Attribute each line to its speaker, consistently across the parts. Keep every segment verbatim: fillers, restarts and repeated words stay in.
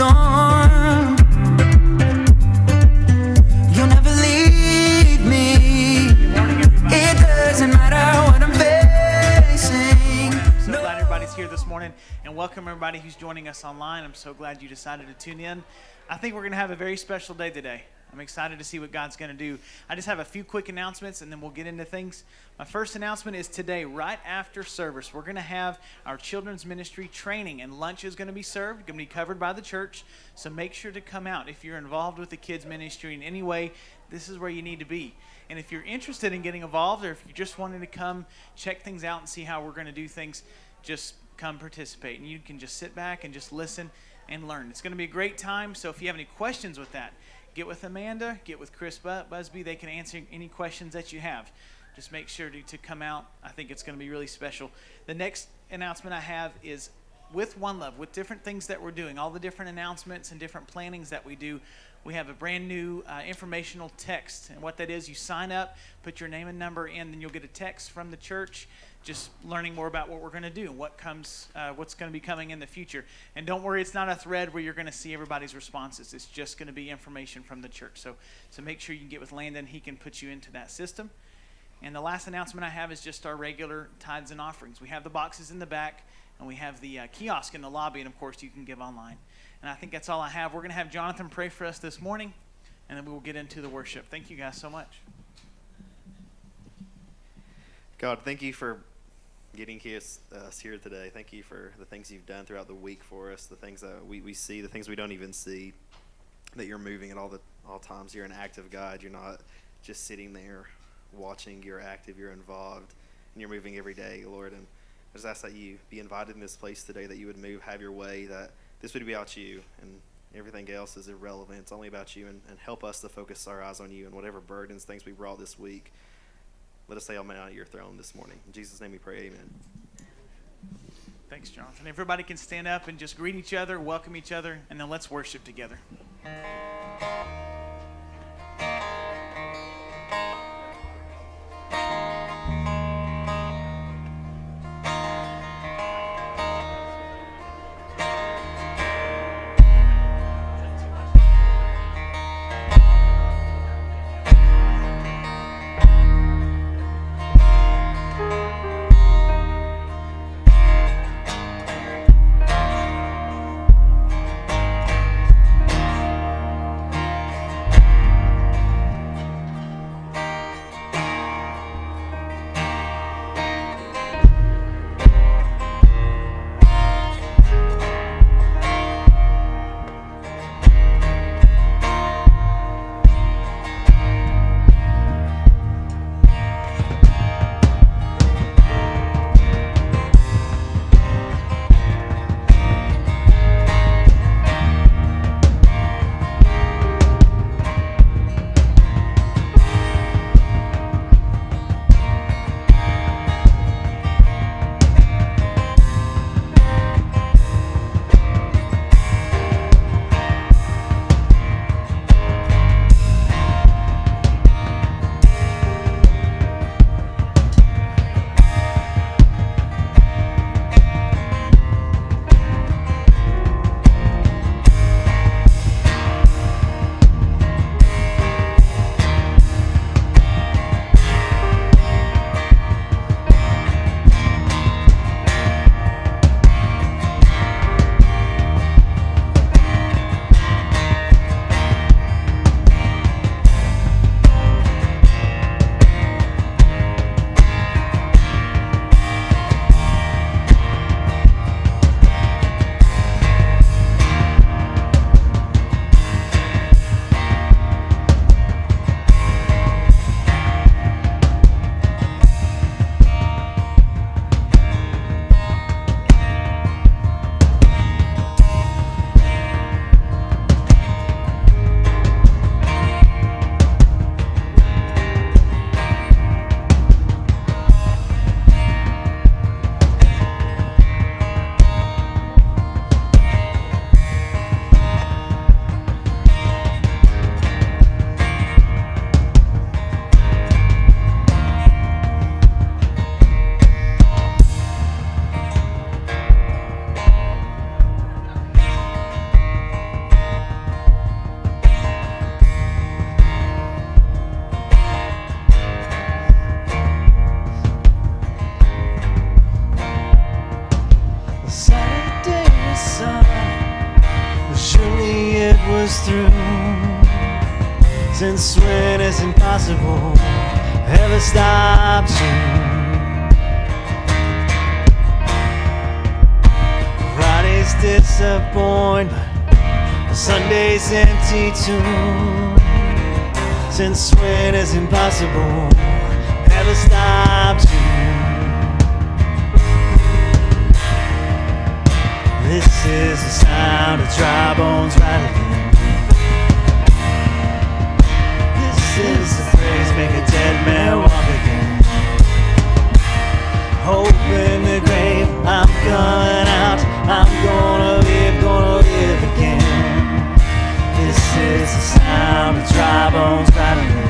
Speaker 1: storm. You'll never leave me. It doesn't matter what I'm facing.
Speaker 2: So glad everybody's here this morning, and welcome everybody who's joining us online. I'm so glad you decided to tune in. I think we're going to have a very special day today. I'm excited to see what God's going to do. I just have a few quick announcements, and then we'll get into things. My first announcement is today, right after service, we're going to have our children's ministry training, and lunch is going to be served, going to be covered by the church, so make sure to come out. If you're involved with the kids' ministry in any way, this is where you need to be. And if you're interested in getting involved, or if you're just wanting to come check things out and see how we're going to do things, just come participate. And you can just sit back and just listen and learn. It's going to be a great time, so if you have any questions with that, get with Amanda, get with Chris Busby. They can answer any questions that you have. Just make sure to, to come out. I think it's going to be really special. The next announcement I have is with One Love, with different things that we're doing, all the different announcements and different plannings that we do. We have a brand new uh, informational text. And what that is, you sign up, put your name and number in, then you'll get a text from the church just learning more about what we're going to do and what comes, uh, what's going to be coming in the future. And don't worry, it's not a thread where you're going to see everybody's responses. It's just going to be information from the church. So, so make sure you can get with Landon. He can put you into that system. And the last announcement I have is just our regular tithes and offerings. We have the boxes in the back, and we have the uh, kiosk in the lobby, and of course you can give online. And I think that's all I have. We're going to have Jonathan pray for us this morning, and then we will get into the worship. Thank you guys so much.
Speaker 3: God, thank you for getting us, us here today. Thank you for the things you've done throughout the week for us, the things that we, we see, the things we don't even see, that you're moving at all the all times. You're an active God. You're not just sitting there watching. You're active. You're involved, and you're moving every day, Lord. And I just ask that you be invited in this place today, that you would move, have your way, that this would be about you, and everything else is irrelevant. It's only about you, and, and help us to focus our eyes on you and whatever burdens, things we brought this week. Let us say amen out of your throne this morning. In Jesus' name we pray, amen.
Speaker 2: Thanks, Jonathan. Everybody can stand up and just greet each other, welcome each other, and then let's worship together.
Speaker 4: was through. Since when has impossible ever stopped you? Friday's disappointment, Sunday's empty too. Since when has impossible ever stopped you? This is the sound of dry bones rattling. This is the phrase, make a dead man walk again. Hope in the grave, I'm coming out, I'm gonna live, gonna live again. This is the sound of dry bones rattling.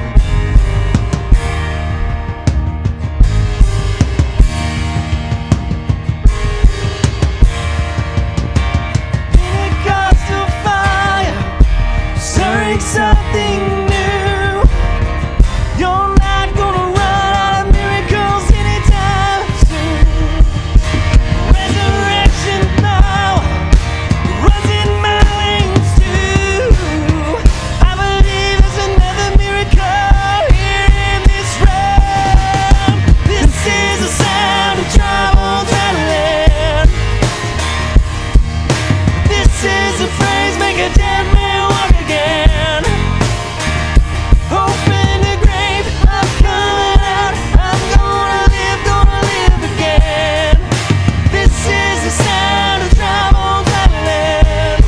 Speaker 4: Pentecostal fire, stirring something new. You're not gonna run out of miracles anytime soon. Resurrection power runs in my veins too. I believe there's another miracle here in this room. This is the sound of dry bones rattling. This is the phrase, make a dead man walk again. Open the grave, I'm coming out, I'm gonna live, gonna live again. This is the sound of dry bones rattling.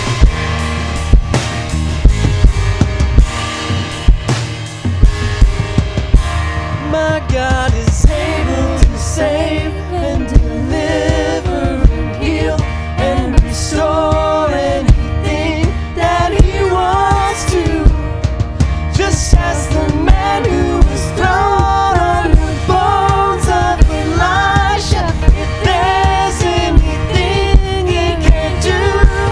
Speaker 4: My God is able to save and deliver and heal and restore anything that He wants to. Just ask the man who was thrown on the bones of Elisha if there's anything he can do.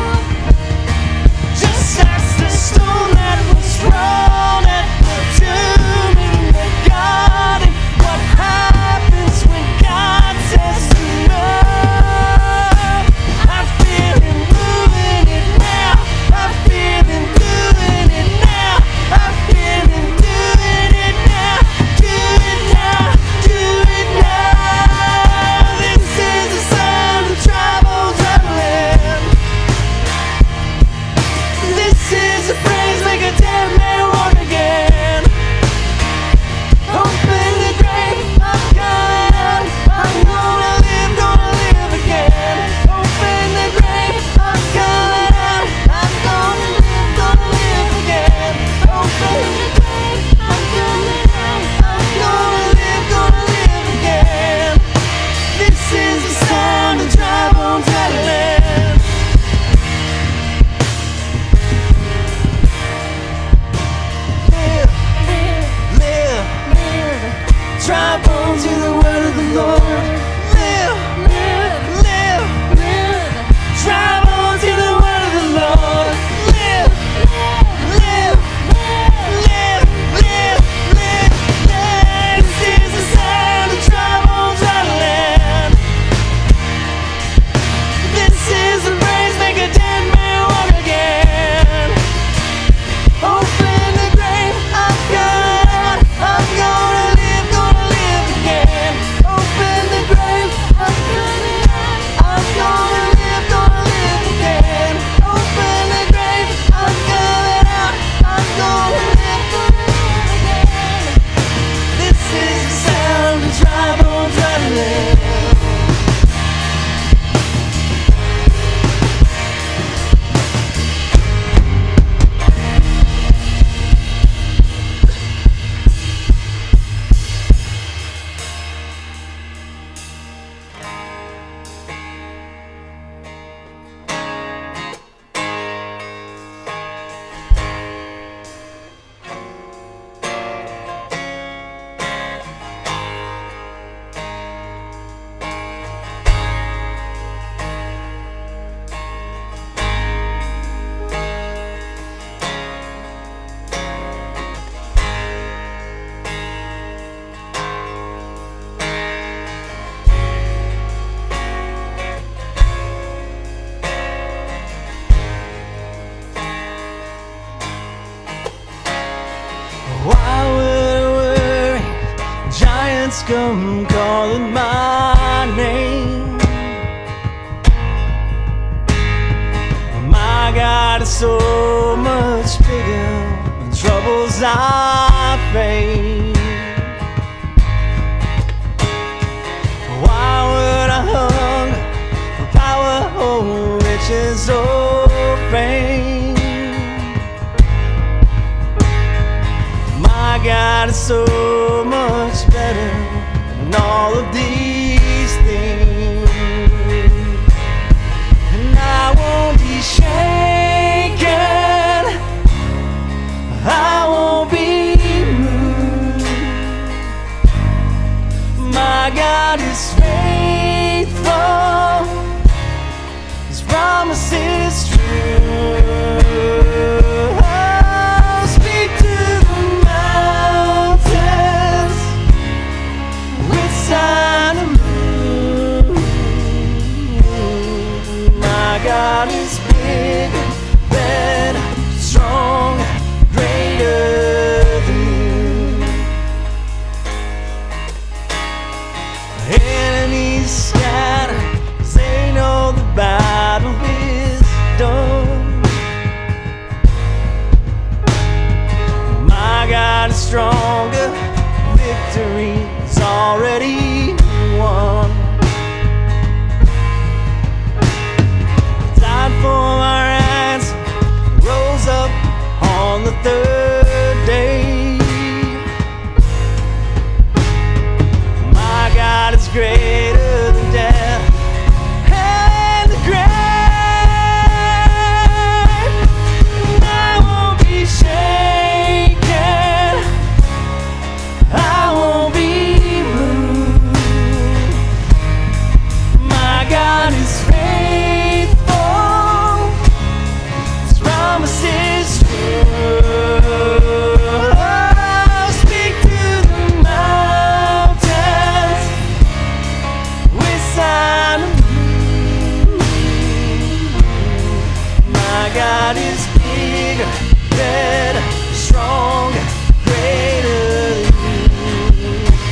Speaker 4: Just ask the stone that was thrown at the tomb in the garden what happens when God says enough. I feel Him moving it now. I feel Him doing it now. I feel Him doing it now. Do it now. Do it now. This is the sound of dry bones rattling. This is the phrase, make a dead man walk again. Open the grave, I'm coming out, I'm gonna live, gonna live again. Open the grave, I'm coming out, I'm gonna live, gonna live again. Open the grave, I'm coming out, I'm gonna live, gonna live again. This is the sound of dry bones rattling. come calling my name. My God is so much bigger than troubles I face. Why would I hunger for power or riches or fame? My God is so much better than all of these things. And I won't be shaken, I won't be moved. My God is faithful, His promise is true. God is big, better, strong, greater than you. Enemies scatter, 'cause they know the battle is done. My God is stronger, victory is already won. For my ransom, rose up on the third day. My God is greater than death and the grave. And I won't be shaken, I won't be moved. My God is promises true. Speak to the mountains with sign of you. My God is bigger, better, stronger, greater than you.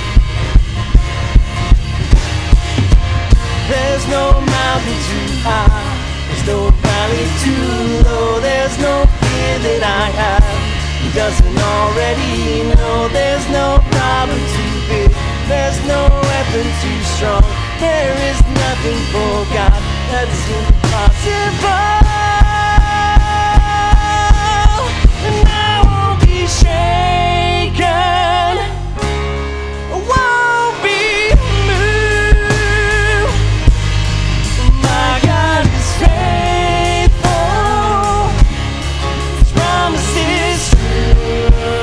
Speaker 4: There's no mountain too high, there's no valley too low, there's no fear that I have He doesn't already know. There's no problem too big, there's no weapon too strong. There is nothing for God that's impossible. And I won't be shaken, I won't be moved. My God is faithful, His promise is true.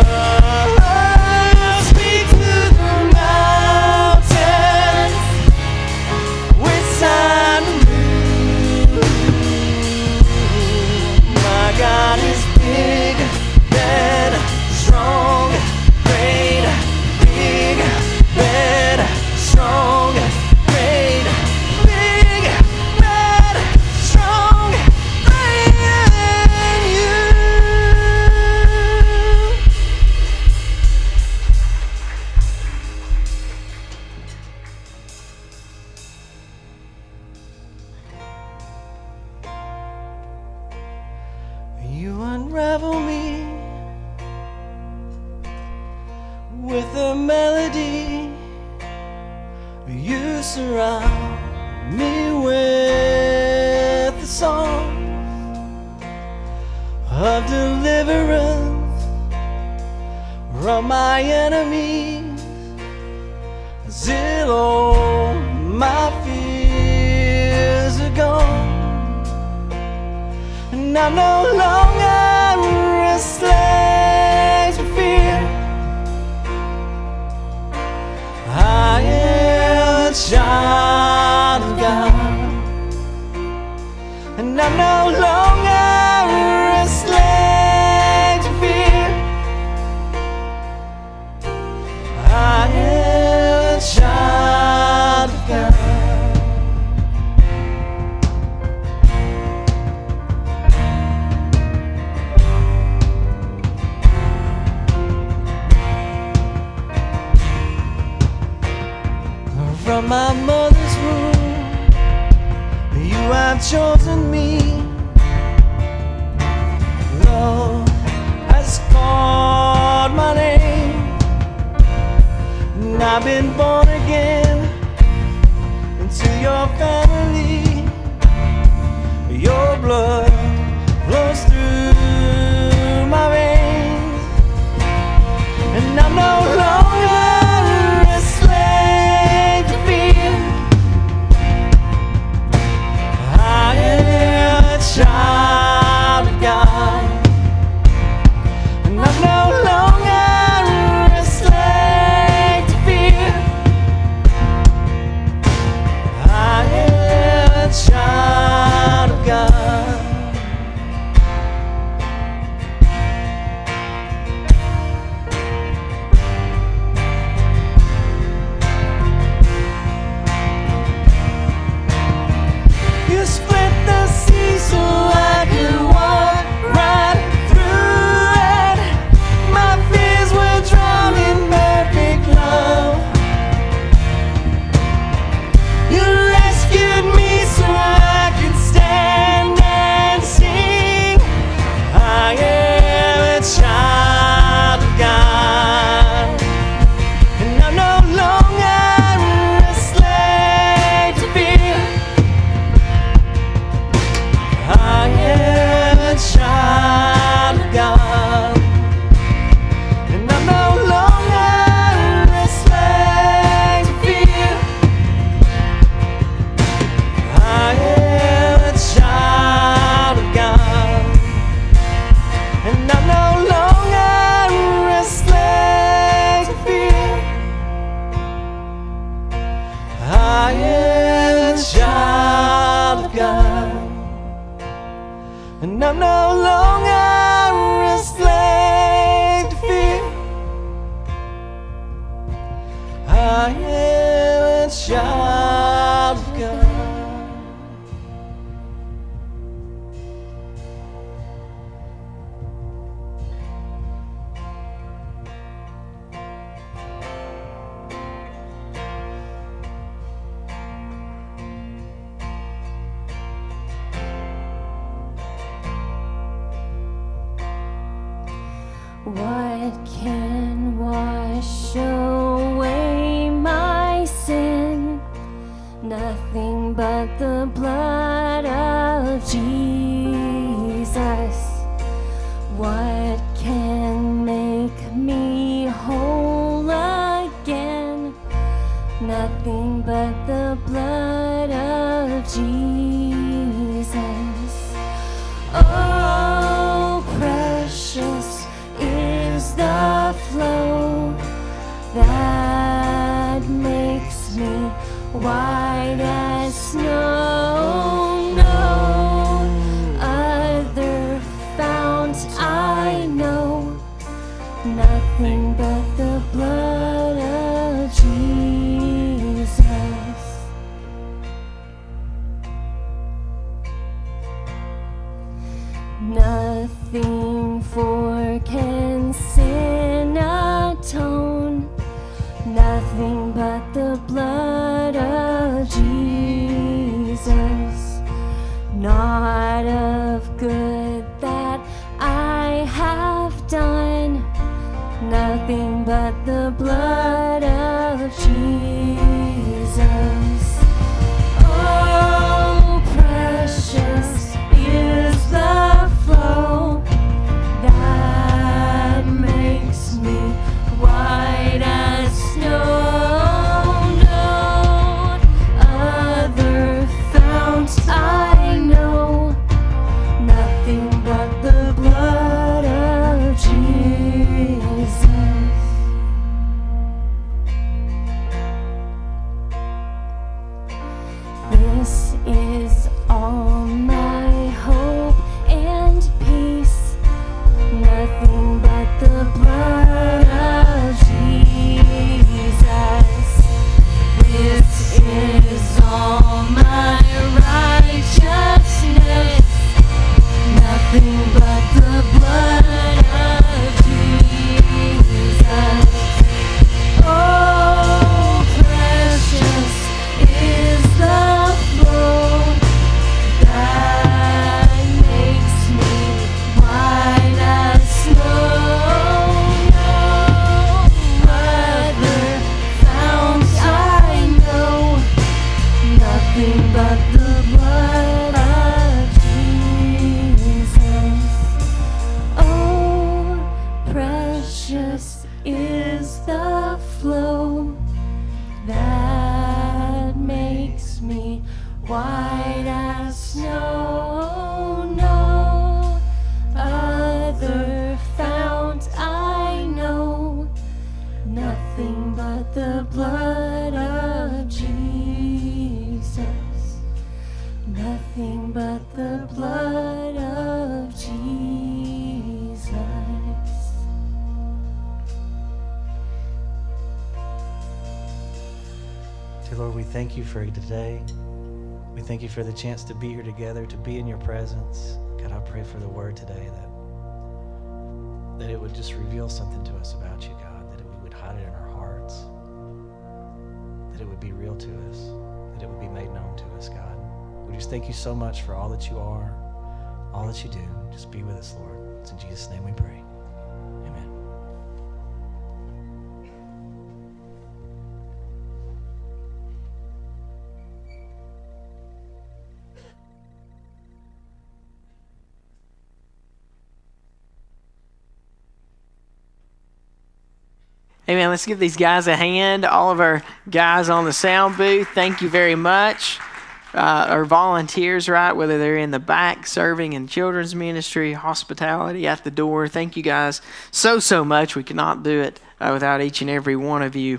Speaker 4: Speak to the mountains with sign of you. My God is big, better, strong, greater, big, better, strong, greater, big, better, strong, greater than you. You unravel me with a melody, you surround me with the song of deliverance from my enemies, till all my fears are gone. And I'm no longer a slave to fear. I am a child of God, and I'm no longer a slave to fear. I am a child of God. I've been born again into your family. Your blood flows through my veins, and I'm no longer a slave to fear. I am a child of God, and I'm no longer a slave to fear. I am a child of God. You split the sea so I could walk right through it. My fears were drowned in perfect love. You rescued me so I could stand and sing. I am a child of God, and I'm no longer a slave to fear. I am a child of God, and I'm no longer a slave to fear. I am a child of God, and I'm no longer a slave to fear. I am a child of God, and I'm no longer a slave to fear. I am a child of God.
Speaker 5: What can wash away my sin? Nothing but the blood of Jesus. What can make me whole again? Nothing but the blood of Jesus. Oh, precious is the flow that makes me white as snow. No other fount I know, nothing but the blood of Jesus. Nothing for can sin atone, nothing but the blood of Jesus. Not of good that I have done, nothing but the blood of Jesus. Oh, precious is the flow that
Speaker 6: Lord, we thank you for today. We thank you for the chance to be here together, to be in your presence. God, I pray for the word today that, that it would just reveal something to us about you, God, that we would hide it in our hearts, that it would be real to us, that it would be made known to us, God. We just thank you so much for all that you are, all that you do. Just be with us, Lord. It's in Jesus' name we pray. Amen.
Speaker 4: Amen. Let's give these guys a hand. All of our guys on the sound booth, thank you very much. Uh, our volunteers, right, whether they're in the back serving in children's ministry, hospitality at the door. Thank you guys so, so much. We cannot do it uh, without each and every one of you.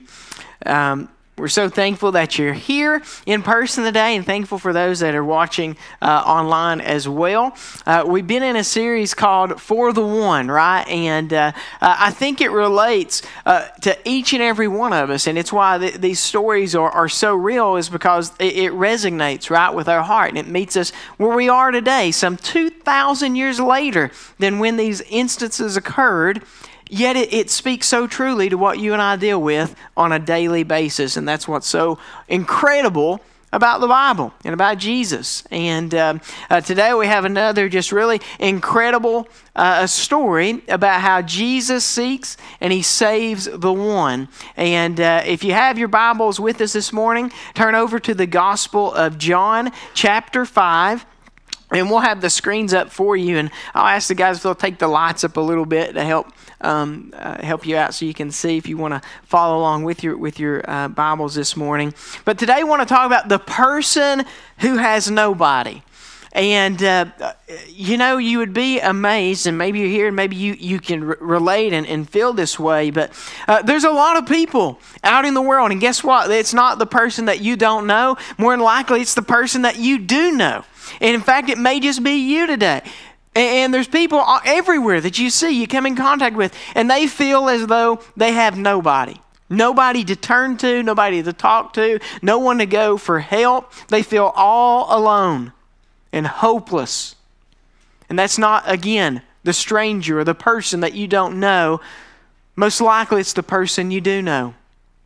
Speaker 4: Um, We're so thankful that you're here in person today, and thankful for those that are watching uh, online as well. Uh, we've been in a series called For the One, right? And uh, uh, I think it relates uh, to each and every one of us, and it's why th- these stories are, are so real, is because it, it resonates, right, with our heart, and it meets us where we are today, some two thousand years later than when these instances occurred. Yet it, it speaks so truly to what you and I deal with on a daily basis. And that's what's so incredible about the Bible and about Jesus. And um, uh, today we have another just really incredible uh, story about how Jesus seeks and he saves the one. And uh, if you have your Bibles with us this morning, turn over to the Gospel of John, chapter five. And we'll have the screens up for you. And I'll ask the guys if they'll take the lights up a little bit to help um, uh, help you out so you can see if you want to follow along with your, with your uh, Bibles this morning. But today I want to talk about the person who has nobody. And, uh, you know, you would be amazed, and maybe you're here and maybe you, you can r- relate and, and feel this way, but uh, there's a lot of people out in the world, and guess what? It's not the person that you don't know. More than likely, it's the person that you do know. And in fact, it may just be you today. And there's people everywhere that you see, you come in contact with, and they feel as though they have nobody. Nobody to turn to, nobody to talk to, no one to go for help. They feel all alone and hopeless. And that's not, again, the stranger or the person that you don't know. Most likely it's the person you do know.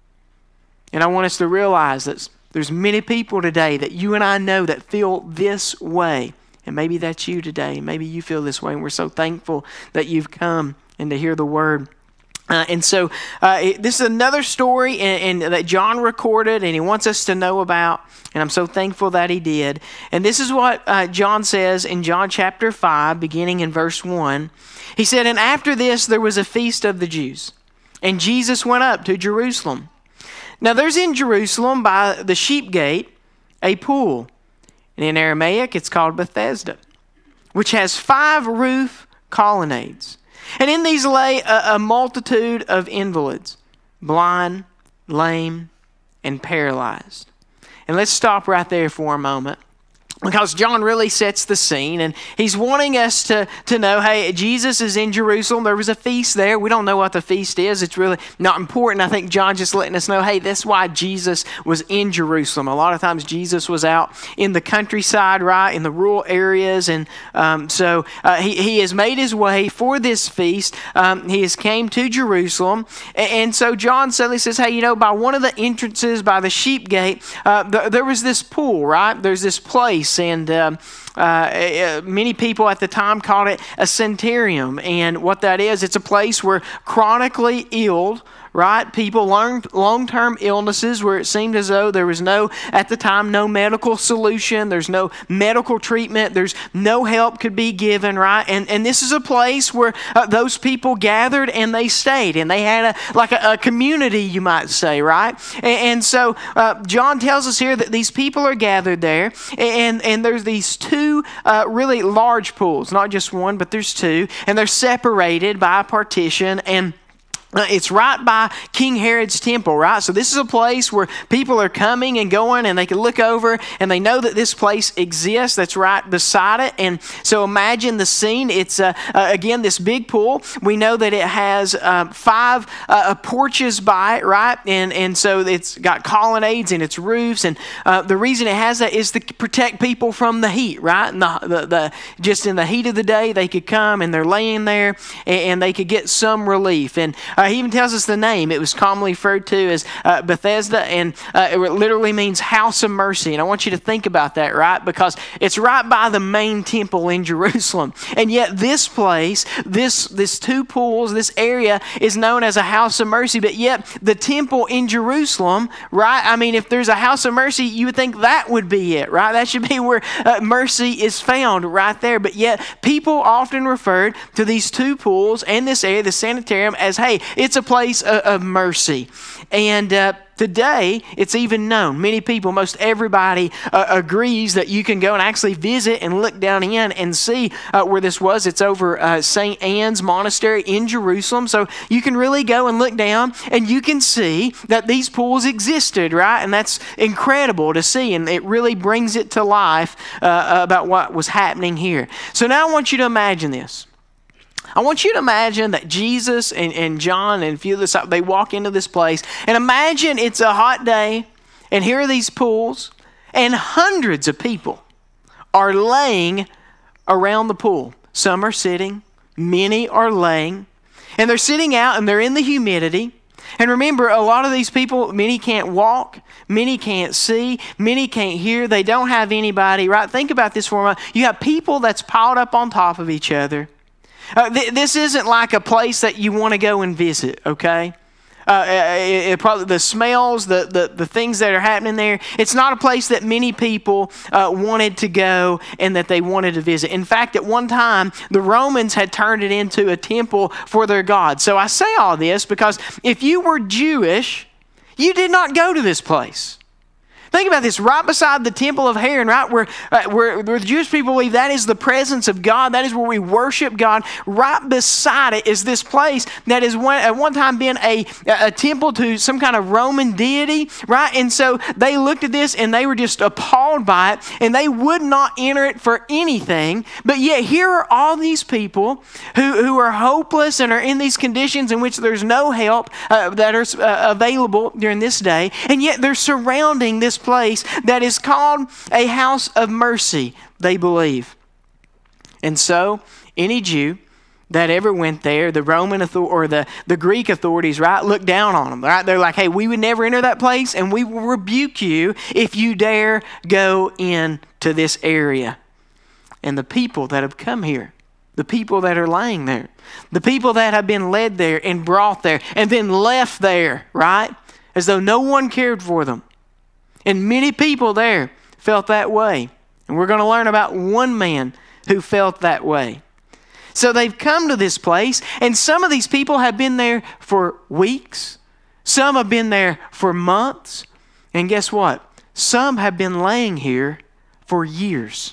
Speaker 4: And I want us to realize that there's many people today that you and I know that feel this way. And maybe that's you today. Maybe you feel this way. And we're so thankful that you've come and to hear the word. Uh, and so uh, it, this is another story and, and that John recorded and he wants us to know about. And I'm so thankful that he did. And this is what uh, John says in John chapter five, beginning in verse one. He said, "And after this there was a feast of the Jews. And Jesus went up to Jerusalem. Now there's in Jerusalem by the sheep gate a pool. And in Aramaic it's called Bethesda, which has five roof colonnades. And in these lay a, a multitude of invalids, blind, lame, and paralyzed." And let's stop right there for a moment, because John really sets the scene, and he's wanting us to, to know, hey, Jesus is in Jerusalem. There was a feast there. We don't know what the feast is. It's really not important. I think John's just letting us know, hey, that's why Jesus was in Jerusalem. A lot of times Jesus was out in the countryside, right, in the rural areas. And um, so uh, he, he has made his way for this feast. Um, he has came to Jerusalem. And, and so John suddenly says, hey, you know, by one of the entrances, by the sheep gate, uh, th- there was this pool, right? There's this place. And um, uh, many people at the time called it a sanitarium. And what that is, it's a place where chronically ill, right, people long, long-term illnesses where it seemed as though there was no, at the time, no medical solution. There's no medical treatment. There's no help could be given, right? And and this is a place where uh, those people gathered and they stayed. And they had a like a, a community, you might say, right? And, and so uh, John tells us here that these people are gathered there. And, and there's these two uh, really large pools. Not just one, but there's two. And they're separated by a partition. And
Speaker 7: Uh, it's right by King Herod's temple, right? So this is a place where people are coming and going, and they can look over and they know that this place exists that's right beside it. And so imagine the scene. It's, uh, uh, again, this big pool. We know that it has uh, five uh, porches by it, right? And, and so it's got colonnades and its roofs. And uh, the reason it has that is to protect people from the heat, right? And the, the, the, just in the heat of the day, they could come and they're laying there and, and they could get some relief. And Uh, he even tells us the name. It was commonly referred to as uh, Bethesda, and uh, it literally means house of mercy. And I want you to think about that, right? Because it's right by the main temple in Jerusalem. And yet this place, this, this two pools, this area is known as a house of mercy. But yet the temple in Jerusalem, right? I mean, if there's a house of mercy, you would think that would be it, right? That should be where uh, mercy is found, right there. But yet people often referred to these two pools and this area, the sanitarium, as, hey, it's a place of, of mercy. And uh, today, it's even known. Many people, most everybody uh, agrees that you can go and actually visit and look down in and see uh, where this was. It's over uh, Saint Anne's Monastery in Jerusalem. So you can really go and look down and you can see that these pools existed, right? And that's incredible to see. And it really brings it to life uh, about what was happening here. So now I want you to imagine this. I want you to imagine that Jesus and, and John and a few of the they walk into this place, and imagine it's a hot day, and here are these pools, and hundreds of people are laying around the pool. Some are sitting, many are laying, and they're sitting out and they're in the humidity. And remember, a lot of these people, many can't walk, many can't see, many can't hear, they don't have anybody, right? Think about this for a moment. You have people that's piled up on top of each other. Uh, th- this isn't like a place that you want to go and visit, okay? Uh, it, it probably the smells, the, the the things that are happening there. It's not a place that many people uh, wanted to go and that they wanted to visit. In fact, at one time, the Romans had turned it into a temple for their god. So I say all this because if you were Jewish, you did not go to this place. Think about this, right beside the temple of Herod, right, where, uh, where, where the Jewish people believe that is the presence of God, that is where we worship God. Right beside it is this place that has one, at one time been a, a temple to some kind of Roman deity, right? And so they looked at this and they were just appalled by it, and they would not enter it for anything. But yet here are all these people who, who are hopeless and are in these conditions in which there's no help uh, that are uh, available during this day, and yet they're surrounding this place that is called a house of mercy, they believe. And so any Jew that ever went there, the Roman author- or the, the Greek authorities, right, look down on them, right? They're like, hey, we would never enter that place, and we will rebuke you if you dare go into this area. And the people that have come here, the people that are laying there, the people that have been led there and brought there and then left there, right, as though no one cared for them. And many people there felt that way. And we're going to learn about one man who felt that way. So they've come to this place, and some of these people have been there for weeks. Some have been there for months. And guess what? Some have been laying here for years.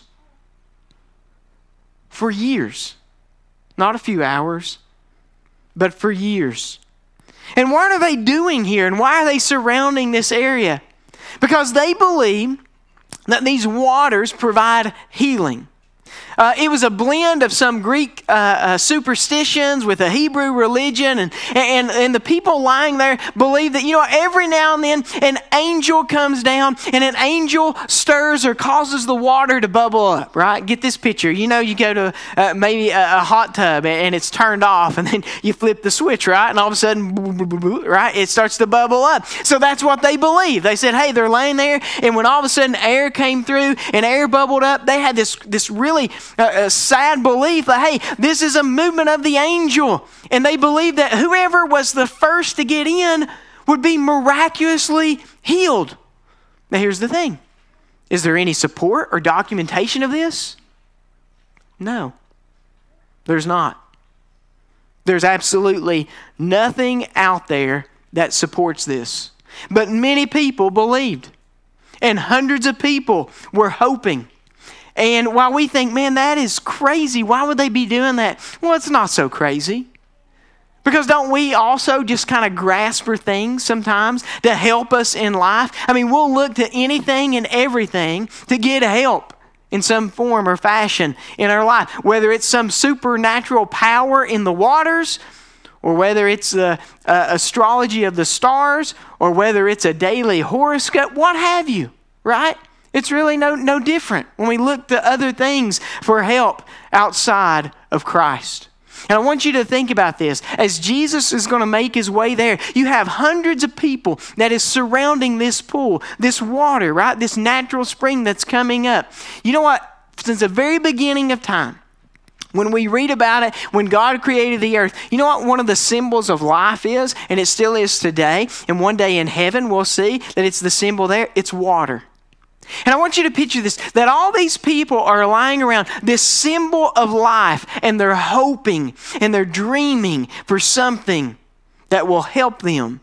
Speaker 7: For years. Not a few hours, but for years. And what are they doing here? And why are they surrounding this area? Because they believe that these waters provide healing. Uh, it was a blend of some Greek uh, uh, superstitions with a Hebrew religion, and, and and the people lying there believe that, you know, every now and then an angel comes down and an angel stirs or causes the water to bubble up, right? Get this picture. You know, you go to uh, maybe a, a hot tub and it's turned off, and then you flip the switch, right? And all of a sudden, right, it starts to bubble up. So that's what they believe. They said, hey, they're laying there, and when all of a sudden air came through and air bubbled up, they had this, this really a, a sad belief that, hey, this is a movement of the angel. And they believed that whoever was the first to get in would be miraculously healed. Now here's the thing. Is there any support or documentation of this? No, there's not. There's absolutely nothing out there that supports this. But many people believed, and hundreds of people were hoping. And while we think, man, that is crazy, why would they be doing that? Well, it's not so crazy. Because don't we also just kind of grasp for things sometimes to help us in life? I mean, we'll look to anything and everything to get help in some form or fashion in our life. Whether it's some supernatural power in the waters, or whether it's the uh, astrology of the stars, or whether it's a daily horoscope, what have you, right? It's really no, no different when we look to other things for help outside of Christ. And I want you to think about this. As Jesus is going to make his way there, you have hundreds of people that is surrounding this pool, this water, right? This natural spring that's coming up. You know what? Since the very beginning of time, when we read about it, when God created the earth, you know what one of the symbols of life is? And it still is today. And one day in heaven, we'll see that it's the symbol there. It's water. And I want you to picture this, that all these people are lying around this symbol of life, and they're hoping and they're dreaming for something that will help them.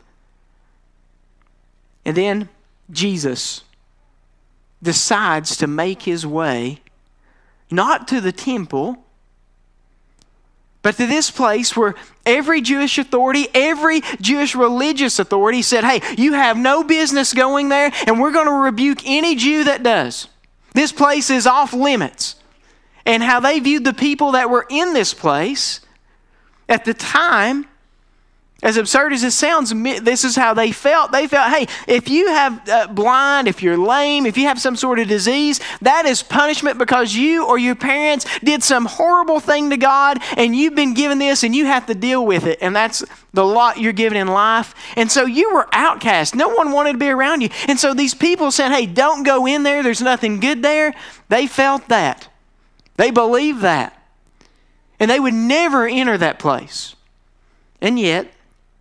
Speaker 7: And then Jesus decides to make his way not to the temple, but to this place where every Jewish authority, every Jewish religious authority said, hey, you have no business going there, and we're going to rebuke any Jew that does. This place is off limits. And how they viewed the people that were in this place at the time, as absurd as it sounds, this is how they felt. They felt, hey, if you have uh, blind, if you're lame, if you have some sort of disease, that is punishment because you or your parents did some horrible thing to God, and you've been given this and you have to deal with it. And that's the lot you're given in life. And so you were outcast. No one wanted to be around you. And so these people said, hey, don't go in there. There's nothing good there. They felt that. They believed that. And they would never enter that place. And yet,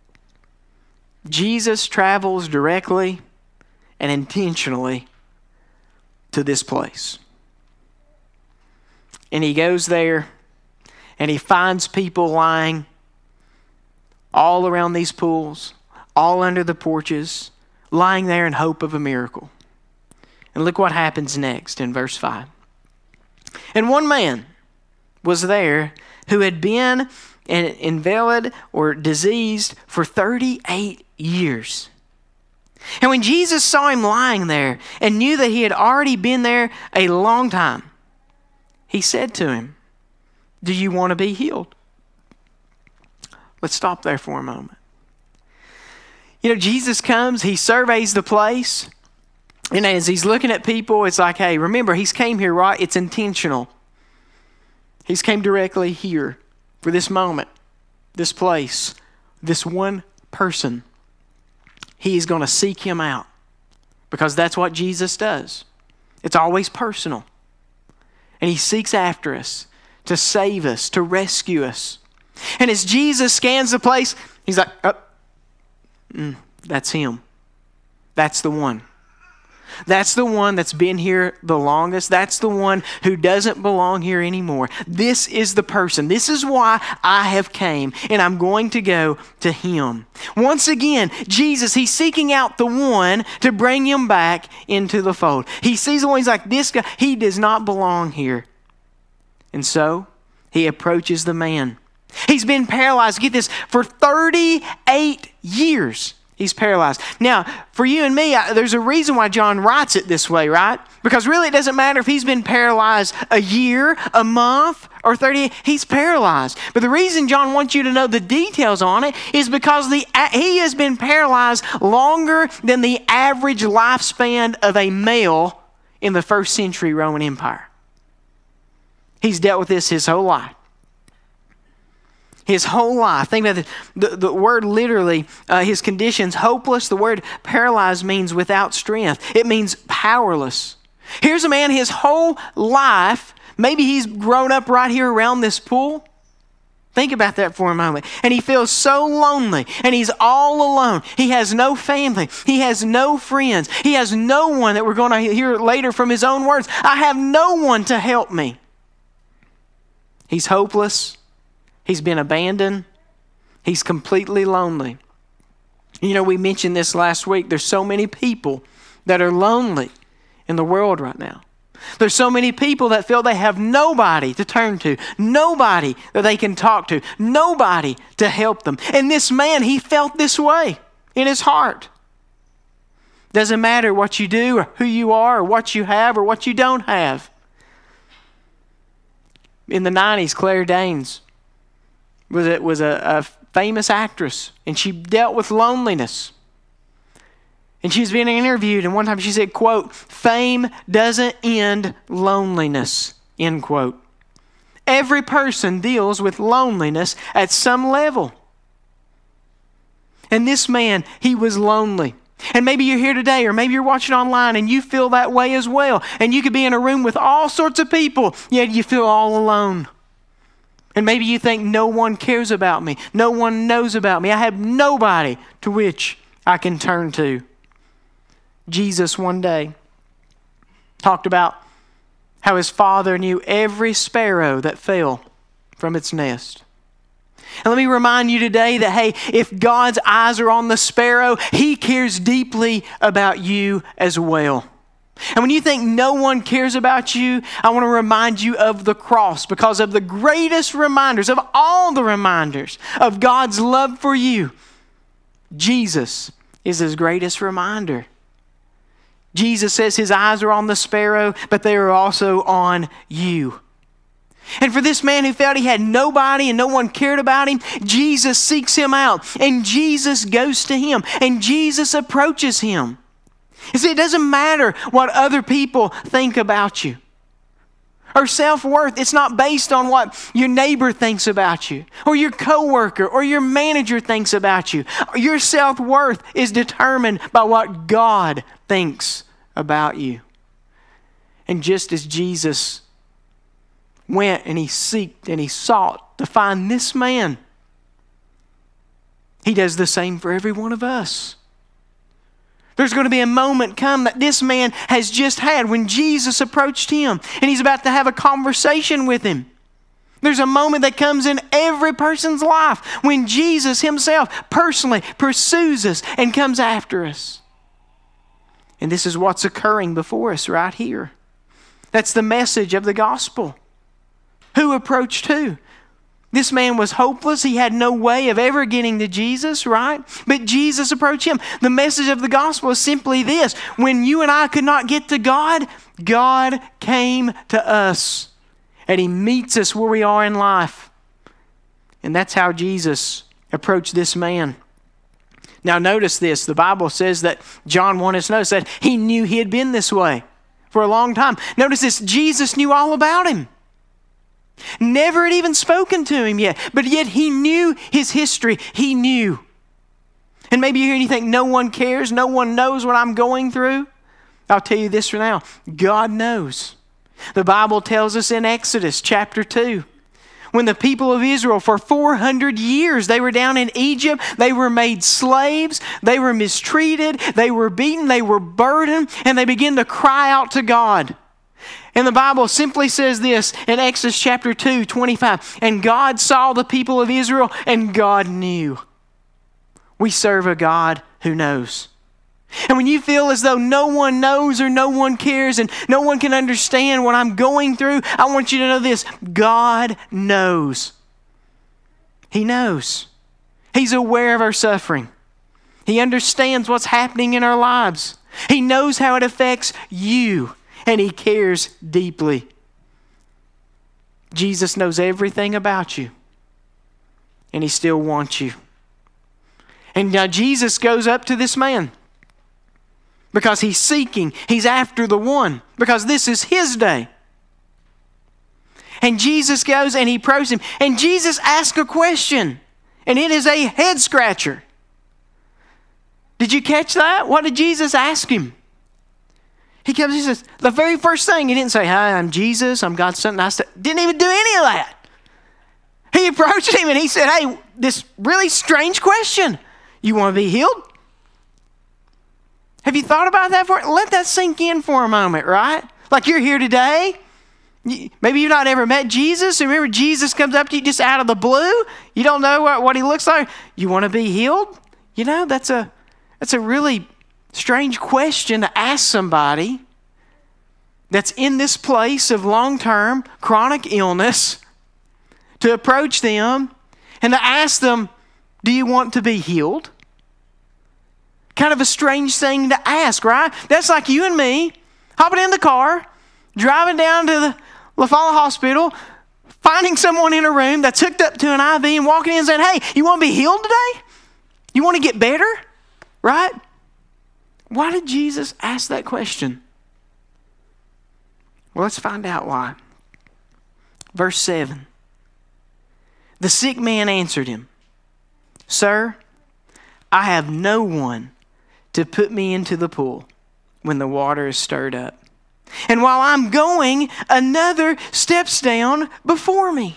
Speaker 7: Jesus travels directly and intentionally to this place. And he goes there and he finds people lying all around these pools, all under the porches, lying there in hope of a miracle. And look what happens next in verse five. And one man was there who had been an invalid or diseased for thirty-eight years. And when Jesus saw him lying there and knew that he had already been there a long time, he said to him, do you want to be healed? Let's stop there for a moment. You know, Jesus comes, he surveys the place, and as he's looking at people, it's like, hey, remember, he's came here, right? It's intentional. He's came directly here for this moment, this place, this one person. He is going to seek him out because that's what Jesus does. It's always personal. And he seeks after us to save us, to rescue us. And as Jesus scans the place, he's like, oh, mm, that's him. That's the one. That's the one that's been here the longest. That's the one who doesn't belong here anymore. This is the person. This is why I have came, and I'm going to go to him. Once again, Jesus, he's seeking out the one to bring him back into the fold. He sees the one, he's like, this guy, he does not belong here. And so he approaches the man. He's been paralyzed, get this, for thirty-eight years. He's paralyzed. Now, for you and me, there's a reason why John writes it this way, right? Because really it doesn't matter if he's been paralyzed a year, a month, or thirty. He's paralyzed. But the reason John wants you to know the details on it is because the he has been paralyzed longer than the average lifespan of a male in the first century Roman Empire. He's dealt with this his whole life. His whole life. Think about the, the, the word literally, uh, his conditions, hopeless. The word paralyzed means without strength. It means powerless. Here's a man, his whole life, maybe he's grown up right here around this pool. Think about that for a moment. And he feels so lonely, and he's all alone. He has no family. He has no friends. He has no one that we're going to hear later from his own words. I have no one to help me. He's hopeless. He's been abandoned. He's completely lonely. You know, we mentioned this last week. There's so many people that are lonely in the world right now. There's so many people that feel they have nobody to turn to, nobody that they can talk to, nobody to help them. And this man, he felt this way in his heart. Doesn't matter what you do or who you are or what you have or what you don't have. In the nineties, Claire Danes was a, was a, a famous actress, and she dealt with loneliness. And she was being interviewed, and one time she said, quote, "Fame doesn't end loneliness," end quote. Every person deals with loneliness at some level. And this man, he was lonely. And maybe you're here today, or maybe you're watching online and you feel that way as well. And you could be in a room with all sorts of people, yet you feel all alone. And maybe you think no one cares about me. No one knows about me. I have nobody to which I can turn to. Jesus one day talked about how his Father knew every sparrow that fell from its nest. And let me remind you today that, hey, if God's eyes are on the sparrow, he cares deeply about you as well. And when you think no one cares about you, I want to remind you of the cross, because of the greatest reminders, of all the reminders of God's love for you, Jesus is his greatest reminder. Jesus says his eyes are on the sparrow, but they are also on you. And for this man who felt he had nobody and no one cared about him, Jesus seeks him out, and Jesus goes to him, and Jesus approaches him. You see, it doesn't matter what other people think about you. Or self-worth, it's not based on what your neighbor thinks about you, or your coworker, or your manager thinks about you. Your self-worth is determined by what God thinks about you. And just as Jesus went and he seeked and he sought to find this man, he does the same for every one of us. There's going to be a moment come that this man has just had when Jesus approached him and he's about to have a conversation with him. There's a moment that comes in every person's life when Jesus himself personally pursues us and comes after us. And this is what's occurring before us right here. That's the message of the gospel. Who approached who? This man was hopeless. He had no way of ever getting to Jesus, right? But Jesus approached him. The message of the gospel is simply this: when you and I could not get to God, God came to us. And he meets us where we are in life. And that's how Jesus approached this man. Now notice this. The Bible says that John wanted us to notice that he knew he had been this way for a long time. Notice this. Jesus knew all about him. Never had even spoken to him yet, but yet he knew his history. He knew. And maybe you're here and you think, no one cares, no one knows what I'm going through. I'll tell you this for now. God knows. The Bible tells us in Exodus chapter two, when the people of Israel for four hundred years, they were down in Egypt, they were made slaves, they were mistreated, they were beaten, they were burdened, and they began to cry out to God. And the Bible simply says this in Exodus chapter two, twenty-five. And God saw the people of Israel, and God knew. We serve a God who knows. And when you feel as though no one knows or no one cares and no one can understand what I'm going through, I want you to know this: God knows. He knows. He's aware of our suffering. He understands what's happening in our lives. He knows how it affects you. And he cares deeply. Jesus knows everything about you. And he still wants you. And now Jesus goes up to this man. Because he's seeking. He's after the one. Because this is his day. And Jesus goes and he approaches him. And Jesus asks a question. And it is a head scratcher. Did you catch that? What did Jesus ask him? He comes, he says, the very first thing, he didn't say, "Hi, I'm Jesus, I'm God's son." Didn't even do any of that. He approached him and he said, "Hey, this really strange question. You want to be healed?" Have you thought about that? For Let that sink in for a moment, right? Like you're here today. Maybe you've not ever met Jesus. Remember, Jesus comes up to you just out of the blue. You don't know what, what he looks like. You want to be healed? You know, that's a that's a really strange question to ask somebody. that's in this place of long-term chronic illness to approach them and to ask them, do you want to be healed? Kind of a strange thing to ask, right? That's like you and me hopping in the car, driving down to the La Folla Hospital, finding someone in a room that's hooked up to an I V and walking in and saying, hey, you want to be healed today? You want to get better? Right? Why did Jesus ask that question? Well, let's find out why. Verse seven. The sick man answered him, Sir, I have no one to put me into the pool when the water is stirred up. And while I'm going, another steps down before me.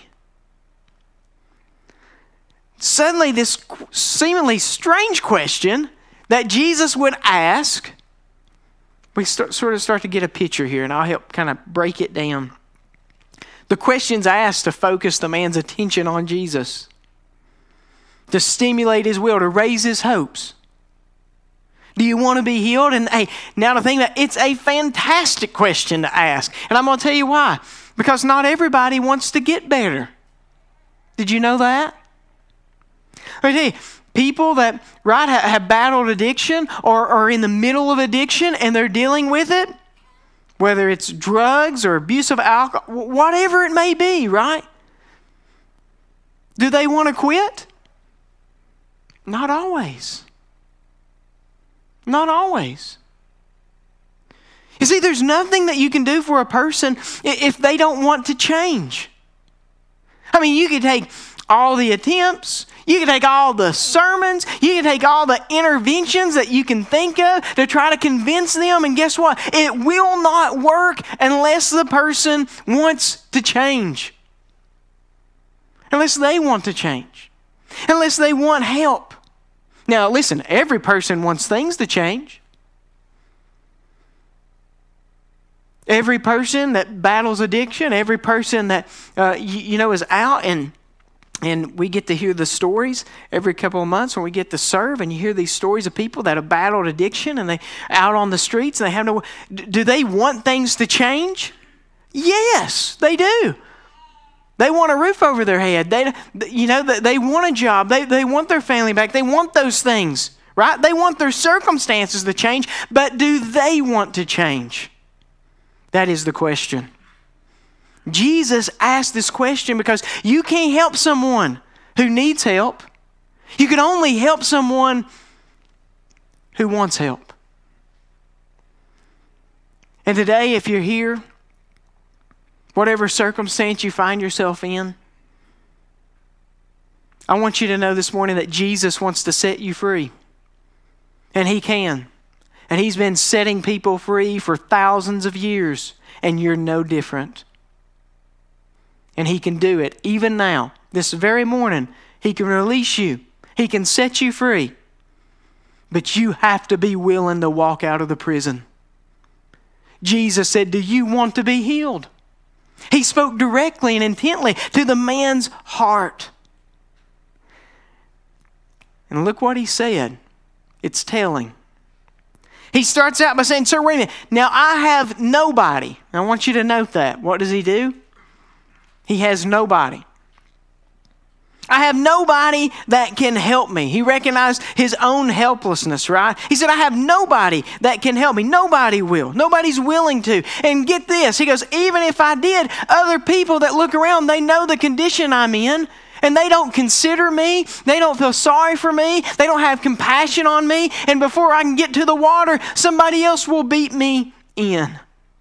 Speaker 7: Suddenly, this seemingly strange question that Jesus would ask, we start, sort of start to get a picture here, and I'll help kind of break it down. The question's asked to focus the man's attention on Jesus, to stimulate his will, to raise his hopes. Do you want to be healed? And hey, now to think that it's a fantastic question to ask. And I'm going to tell you why. Because not everybody wants to get better. Did you know that? I tell you, people that right have battled addiction or are in the middle of addiction and they're dealing with it, whether it's drugs or abuse of alcohol, whatever it may be, right? Do they want to quit? Not always. Not always. You see, there's nothing that you can do for a person if they don't want to change. I mean, you could take all the attempts, you can take all the sermons, you can take all the interventions that you can think of to try to convince them, and guess what? It will not work unless the person wants to change. Unless they want to change. Unless they want help. Now listen, every person wants things to change. Every person that battles addiction, every person that uh, you, you know is out and And we get to hear the stories every couple of months when we get to serve, and you hear these stories of people that have battled addiction and they out on the streets and they have no. Do they want things to change? Yes, they do. They want a roof over their head. They, you know, they want a job. They, they want their family back. They want those things, right? They want their circumstances to change, but do they want to change? That is the question. Jesus asked this question because you can't help someone who needs help. You can only help someone who wants help. And today, if you're here, whatever circumstance you find yourself in, I want you to know this morning that Jesus wants to set you free. And He can. And He's been setting people free for thousands of years, and you're no different. And He can do it even now. This very morning, He can release you. He can set you free. But you have to be willing to walk out of the prison. Jesus said, do you want to be healed? He spoke directly and intently to the man's heart. And look what He said. It's telling. He starts out by saying, sir, wait a minute. Now I have nobody. I want you to note that. What does He do? He has nobody. I have nobody that can help me. He recognized his own helplessness, right? He said, I have nobody that can help me. Nobody will. Nobody's willing to. And get this. He goes, even if I did, other people that look around, they know the condition I'm in, and they don't consider me. They don't feel sorry for me. They don't have compassion on me. And before I can get to the water, somebody else will beat me in.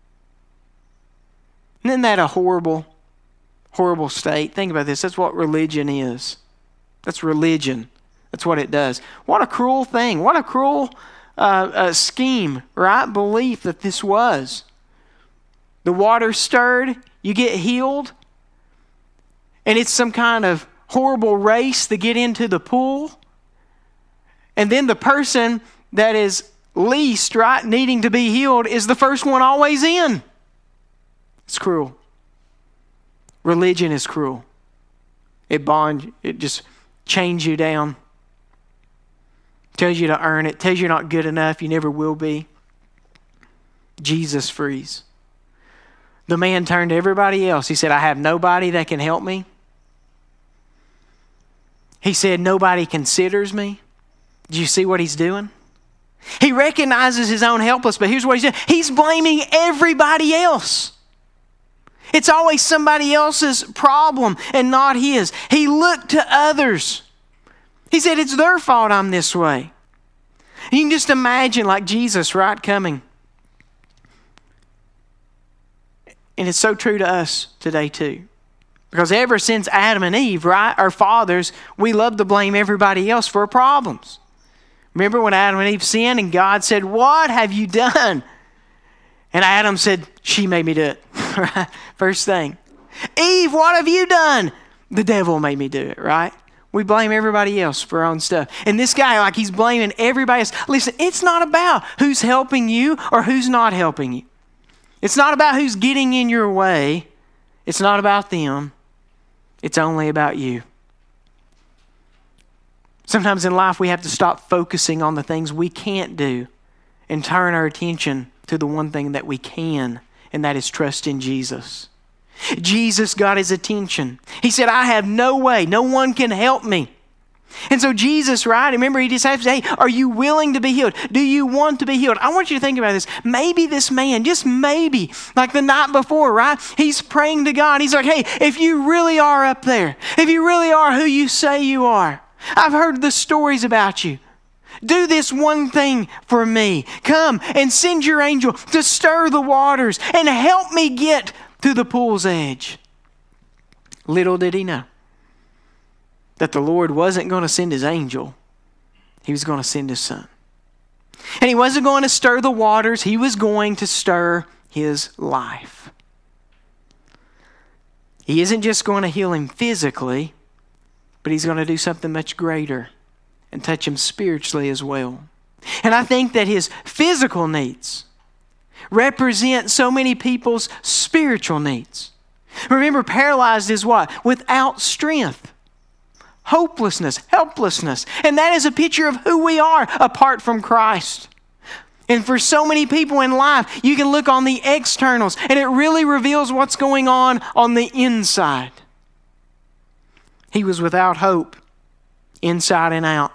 Speaker 7: Isn't that a horrible Horrible state? Think about this. That's what religion is. That's religion. That's what it does. What a cruel thing. What a cruel uh, uh, scheme, right? Belief that this was. The water stirred, you get healed, and it's some kind of horrible race to get into the pool. And then the person that is least, right, needing to be healed is the first one always in. It's cruel. Religion is cruel. It bonds, it just chains you down. Tells you to earn it. Tells you you're not good enough. You never will be. Jesus frees. The man turned to everybody else. He said, I have nobody that can help me. He said, nobody considers me. Do you see what he's doing? He recognizes his own helplessness, but here's what he's doing. He's blaming everybody else. It's always somebody else's problem and not his. He looked to others. He said, it's their fault I'm this way. You can just imagine like Jesus, right, coming. And it's so true to us today too. Because ever since Adam and Eve, right, our fathers, we love to blame everybody else for our problems. Remember when Adam and Eve sinned and God said, what have you done? And Adam said, she made me do it. Right? First thing. Eve, what have you done? The devil made me do it, right? We blame everybody else for our own stuff. And this guy, like he's blaming everybody else. Listen, it's not about who's helping you or who's not helping you. It's not about who's getting in your way. It's not about them. It's only about you. Sometimes in life we have to stop focusing on the things we can't do and turn our attention to the one thing that we can, and that is trust in Jesus. Jesus got his attention. He said, I have no way. No one can help me. And so Jesus, right, remember he just has to say, hey, are you willing to be healed? Do you want to be healed? I want you to think about this. Maybe this man, just maybe, like the night before, right? He's praying to God. He's like, hey, if you really are up there, if you really are who you say you are, I've heard the stories about you. Do this one thing for me. Come and send your angel to stir the waters and help me get to the pool's edge. Little did he know that the Lord wasn't going to send his angel. He was going to send his son. And he wasn't going to stir the waters. He was going to stir his life. He isn't just going to heal him physically, but he's going to do something much greater and touch him spiritually as well. And I think that his physical needs represent so many people's spiritual needs. Remember, paralyzed is what? Without strength. Hopelessness, helplessness. And that is a picture of who we are apart from Christ. And for so many people in life, you can look on the externals and it really reveals what's going on on the inside. He was without hope, inside and out.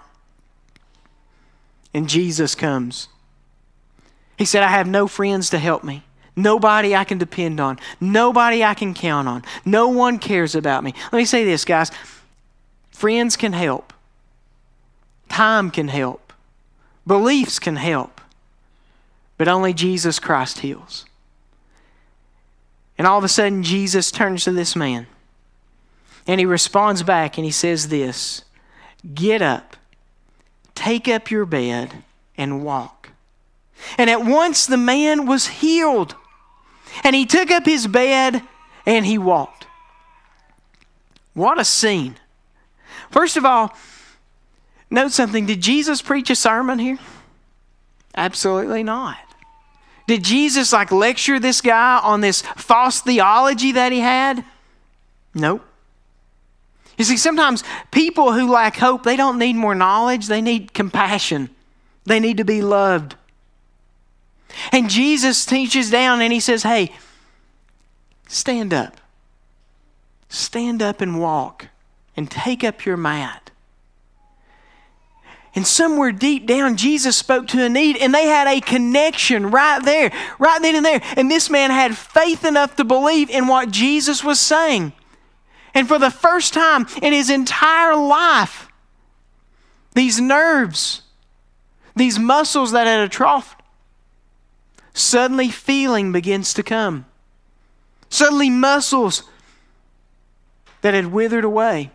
Speaker 7: And Jesus comes. He said, I have no friends to help me. Nobody I can depend on. Nobody I can count on. No one cares about me. Let me say this, guys. Friends can help. Time can help. Beliefs can help. But only Jesus Christ heals. And all of a sudden, Jesus turns to this man. And he responds back and he says this, get up, take up your bed, and walk. And at once the man was healed. And he took up his bed and he walked. What a scene. First of all, note something. Did Jesus preach a sermon here? Absolutely not. Did Jesus like lecture this guy on this false theology that he had? Nope. You see, sometimes people who lack hope, they don't need more knowledge. They need compassion. They need to be loved. And Jesus teaches down and he says, hey, stand up. Stand up and walk and take up your mat. And somewhere deep down, Jesus spoke to a need and they had a connection right there, right then and there. And this man had faith enough to believe in what Jesus was saying. And for the first time in his entire life, these nerves, these muscles that had atrophied, suddenly feeling begins to come. Suddenly muscles that had withered away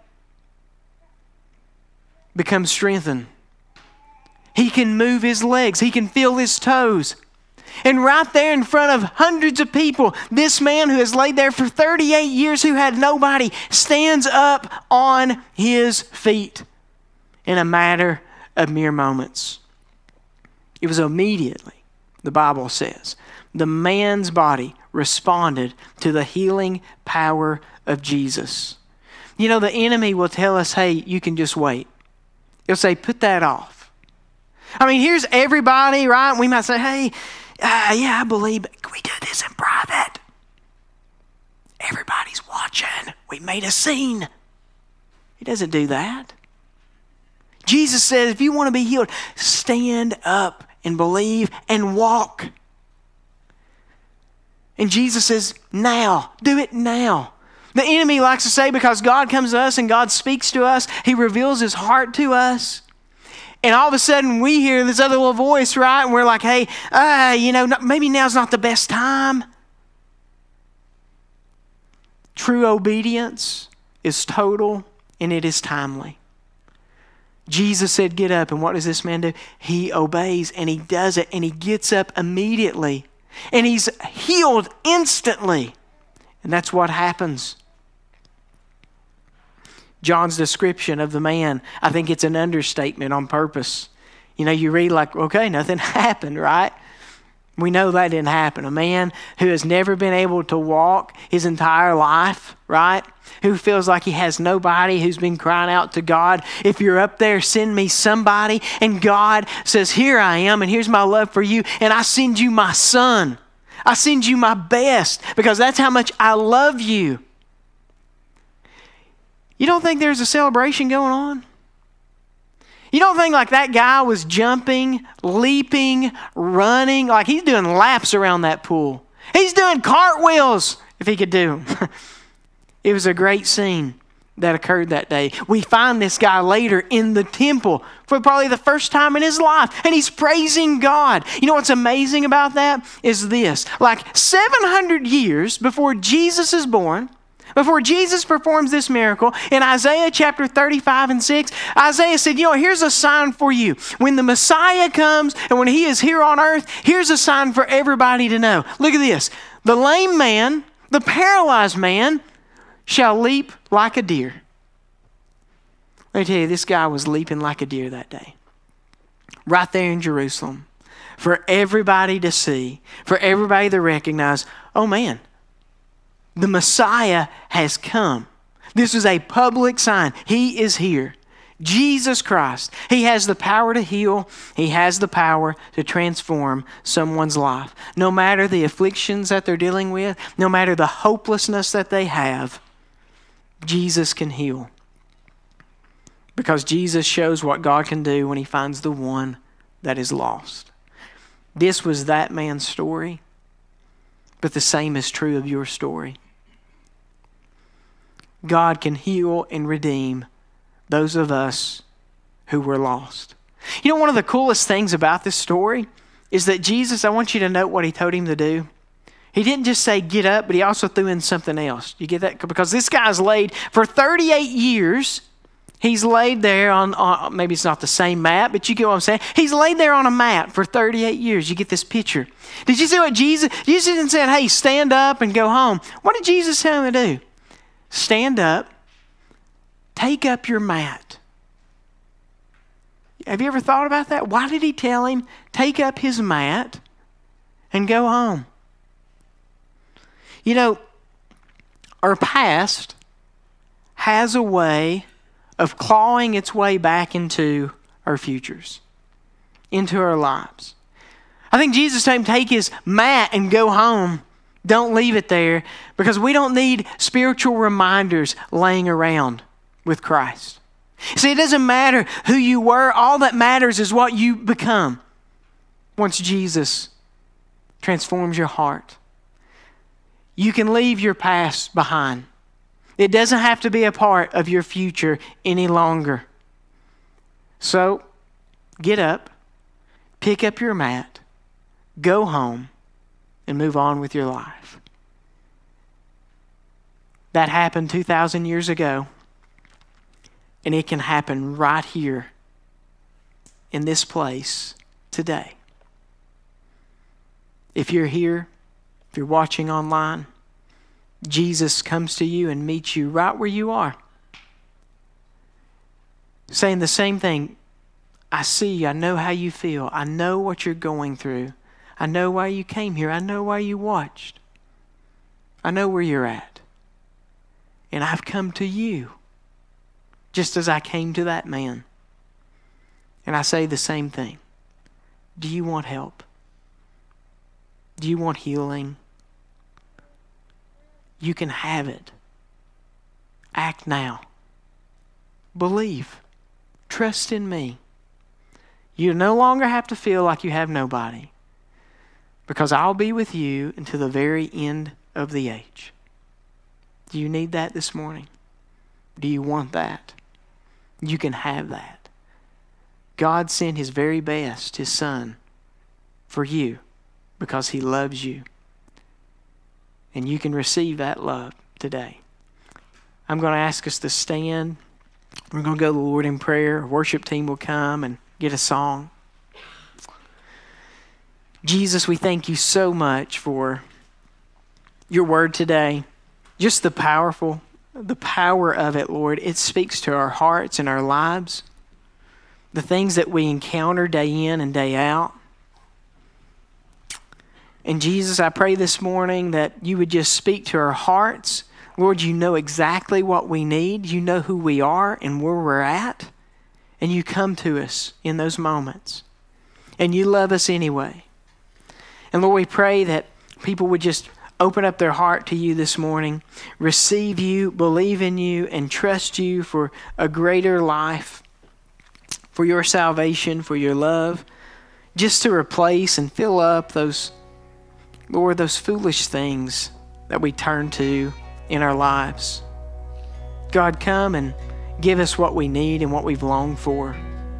Speaker 7: become strengthened. He can move his legs. He can feel his toes. And right there in front of hundreds of people, this man who has laid there for thirty-eight years, who had nobody, stands up on his feet in a matter of mere moments. It was immediately, the Bible says, the man's body responded to the healing power of Jesus. You know, the enemy will tell us, hey, you can just wait. He'll say, put that off. I mean, here's everybody, right? We might say, hey, uh, yeah, I believe, but can we do this in private? everybody's watching. We made a scene. He doesn't do that. Jesus says, if you want to be healed, stand up and believe and walk. And Jesus says, now, do it now. The enemy likes to say, because God comes to us and God speaks to us, He reveals His heart to us. And all of a sudden we hear this other little voice, right? And we're like, hey, uh, you know, maybe now's not the best time. True obedience is total and it is timely. Jesus said, get up. And what does this man do? He obeys and he does it and he gets up immediately. And he's healed instantly. And that's what happens. John's description of the man, I think it's an understatement on purpose. You know, you read like, okay, nothing happened, right? We know that didn't happen. A man who has never been able to walk his entire life, right? Who feels like he has nobody, who's been crying out to God, if you're up there, send me somebody. And God says, here I am, and here's my love for you, and I send you my son. I send you my best, because that's how much I love you. You don't think there's a celebration going on? You don't think like that guy was jumping, leaping, running, like he's doing laps around that pool. He's doing cartwheels, if he could do them. It was a great scene that occurred that day. We find this guy later in the temple for probably the first time in his life, and he's praising God. You know what's amazing about that is this. Like seven hundred years before Jesus is born, before Jesus performs this miracle, in Isaiah chapter thirty-five and six, Isaiah said, you know, here's a sign for you. When the Messiah comes and when He is here on earth, here's a sign for everybody to know. Look at this. The lame man, the paralyzed man, shall leap like a deer. Let me tell you, this guy was leaping like a deer that day. Right there in Jerusalem. For everybody to see, for everybody to recognize, oh man, the Messiah has come. This is a public sign. He is here. Jesus Christ. He has the power to heal. He has the power to transform someone's life. No matter the afflictions that they're dealing with, no matter the hopelessness that they have, Jesus can heal. Because Jesus shows what God can do when He finds the one that is lost. This was that man's story, but the same is true of your story. God can heal and redeem those of us who were lost. You know, one of the coolest things about this story is that Jesus, I want you to note what He told him to do. He didn't just say get up, but He also threw in something else. You get that? Because this guy's laid for thirty-eight years. He's laid there on, on, maybe it's not the same mat, but you get what I'm saying. He's laid there on a mat for thirty-eight years. You get this picture. Did you see what Jesus, Jesus didn't say, hey, stand up and go home. What did Jesus tell him to do? Stand up, take up your mat. Have you ever thought about that? Why did He tell him, take up his mat and go home? You know, our past has a way of clawing its way back into our futures, into our lives. I think Jesus told him, take his mat and go home. Don't leave it there, because we don't need spiritual reminders laying around with Christ. See, it doesn't matter who you were. All that matters is what you become once Jesus transforms your heart. You can leave your past behind. It doesn't have to be a part of your future any longer. So, get up, pick up your mat, go home, and move on with your life. That happened two thousand years ago, and it can happen right here in this place today. If you're here, if you're watching online, Jesus comes to you and meets you right where you are, saying the same thing. I see you. I know how you feel. I know what you're going through. I know why you came here. I know why you watched. I know where you're at. And I've come to you, just as I came to that man. And I say the same thing. Do you want help? Do you want healing? You can have it. Act now. Believe. Trust in me. You no longer have to feel like you have nobody, because I'll be with you until the very end of the age. Do you need that this morning? Do you want that? You can have that. God sent his very best, his son, for you because he loves you. And you can receive that love today. I'm going to ask us to stand. We're going to go to the Lord in prayer. Our worship team will come and get a song. Jesus, we thank you so much for your word today. Just the powerful, the power of it, Lord. It speaks to our hearts and our lives. The things that we encounter day in and day out. And Jesus, I pray this morning that you would just speak to our hearts. Lord, you know exactly what we need. You know who we are and where we're at. And you come to us in those moments. And you love us anyway. And Lord, we pray that people would just open up their heart to you this morning, receive you, believe in you, and trust you for a greater life, for your salvation, for your love, just to replace and fill up those, Lord, those foolish things that we turn to in our lives. God, come and give us what we need and what we've longed for.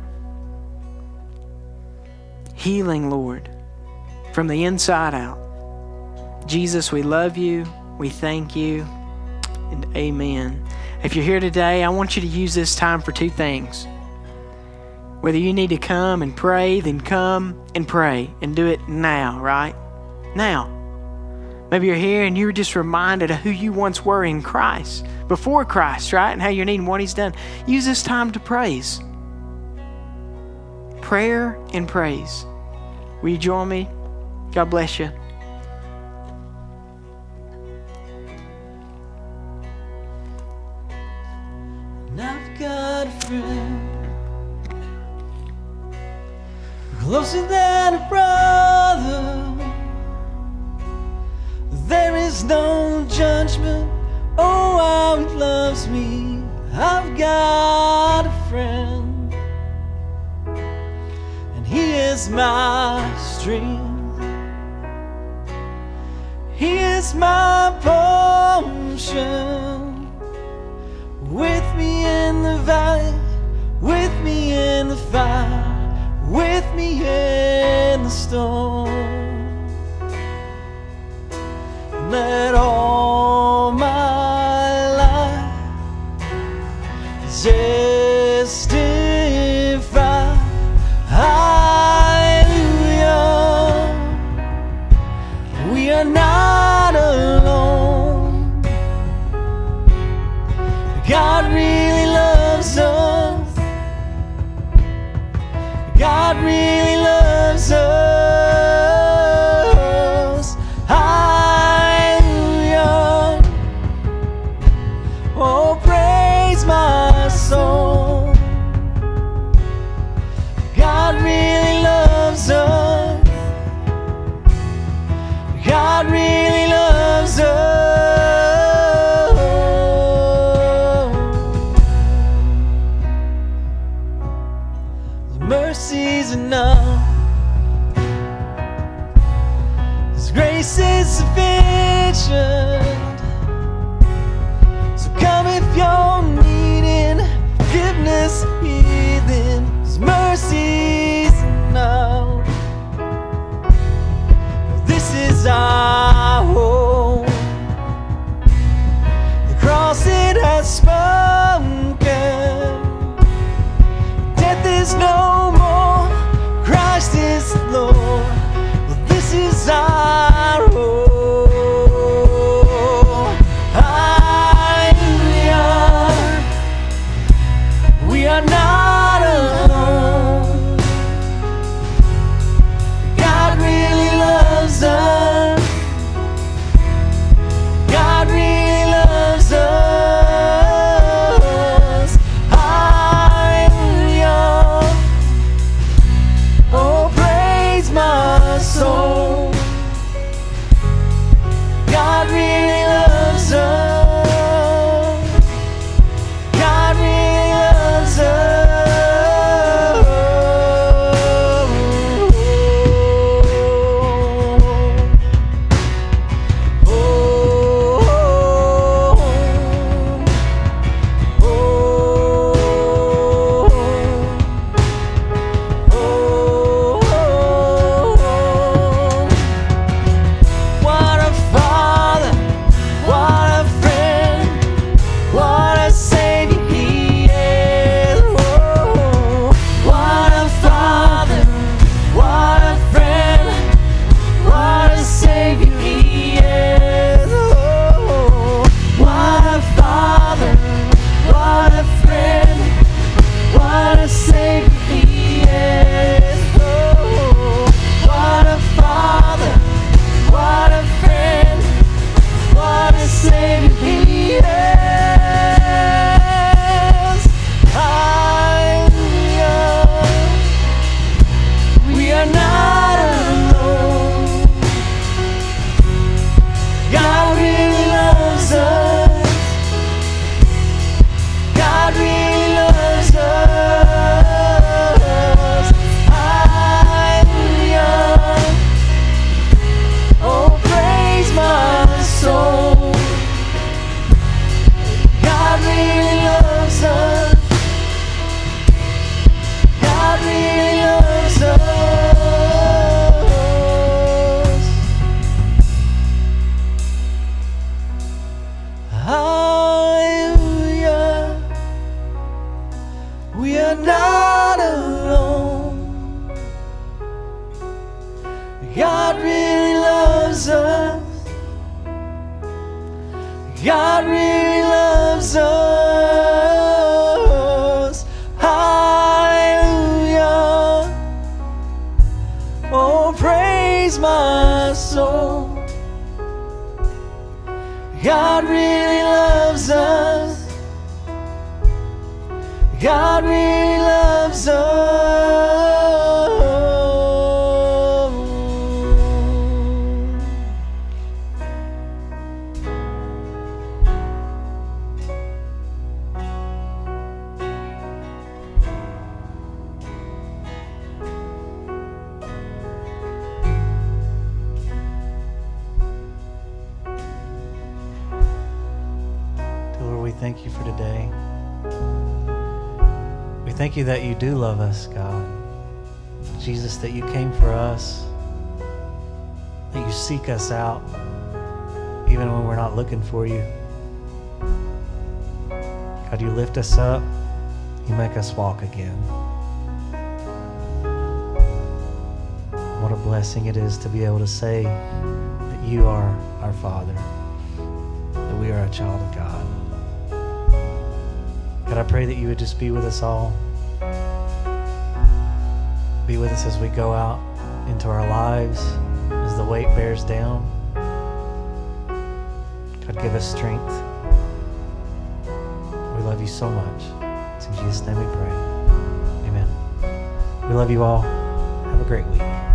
Speaker 7: Healing, Lord, from the inside out. Jesus, we love you. We thank you. And amen. If you're here today, I want you to use this time for two things. Whether you need to come and pray, then come and pray and do it now, right? Now. Maybe you're here and you were just reminded of who you once were in Christ, before Christ, right? And how you're needing what he's done. Use this time to praise. Prayer and praise. Will you join me? God bless you.
Speaker 4: And I've got a friend closer than a brother. There is no judgment. Oh, how he loves me. I've got a friend, and he is my strength. He is my portion. With me in the valley, with me in the fire, with me in the storm. Let all my life testify, hallelujah. We are not alone. God really loves us. God really loves us. God really loves us. God really loves us. His mercy's enough. His grace is sufficient. So come if you're needing forgiveness, healing. His mercy's enough. This is our hope. The cross, it has spoken. Death is no more. Christ is Lord. Well, this is our hope. Hallelujah. We are not alone. God really loves us. God really loves us. Hallelujah. Oh, praise my soul. God really loves us. We are not alone. God really loves us. God really loves us. Hallelujah. Oh, praise my soul. God really loves us. God really loves us.
Speaker 6: Lord, we thank you for today. We thank you that you do love us, God. Jesus, that you came for us, that you seek us out even when we're not looking for you. God, you lift us up, you make us walk again. What a blessing it is to be able to say that you are our Father, that we are a child of God. God, I pray that you would just be with us all. Be with us as we go out into our lives, as the weight bears down. God, give us strength. We love you so much. It's in Jesus' name we pray. Amen. We love you all. Have a great week.